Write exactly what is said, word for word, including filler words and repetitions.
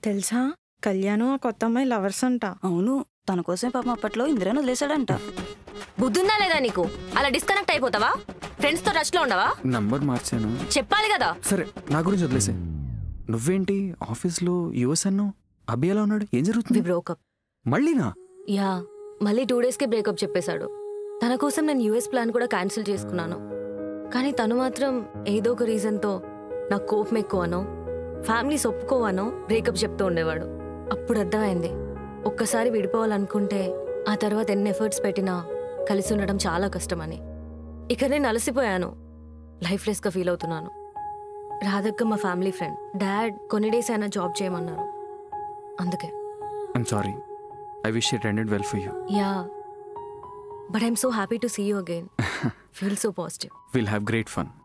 తెలుసా కళ్యాణం ఆ కొత్త అమ్మాయి లవర్స్ అంట. అవును, తన కోసం పాపం అప్పట్లో ఇందిరాని వదిలేశాడంట. బుద్ధుందా లేదా నీకు? అలా డిస్కనెక్ట్ అయిపోతావా? ఫ్రెండ్స్ తో టచ్ లో ఉండవా? నంబర్ మార్చాను. చెప్పాలి కదా. సరే, నా గురించి వదిలేసే. నువ్వేంటి ఆఫీస్ లో యూఎస్ అన్నావు? అబ్బి ఎలా ఉన్నాడు? ఏం జరుగుతుంది? బ్రేకప్. మళ్ళీనా? యా, మళ్ళీ టూ డేస్ కి బ్రేకప్ చెప్పేశాడు. తన కోసం నేను యూఎస్ ప్లాన్ కూడా క్యాన్సిల్ చేసుకున్నాను. కానీ తను మాత్రం ఏదో ఒక రీజన్ తో నాకు కోపం ఎక్కువనో, ఫ్యామిలీస్ ఒప్పుకోవానో బ్రేకప్ చెప్తూ ఉండేవాడు. అప్పుడు అర్థమైంది, ఒక్కసారి విడిపోవాలనుకుంటే ఆ తర్వాత ఎన్ని ఎఫర్ట్స్ పెట్టినా కలిసి ఉండడం చాలా కష్టమని. ఇక నేను అలసిపోయాను, లైఫ్లెస్ గా ఫీల్ అవుతున్నాను. రాధక్క మా ఫ్యామిలీ ఫ్రెండ్. డాడ్ కొన్ని డేస్ అయినా జాబ్ చేయమన్నారు, అందుకే. I'm sorry. I wish it ended well for you. Yeah, but I'm so happy to see you again. Feel so positive. Will have great fun.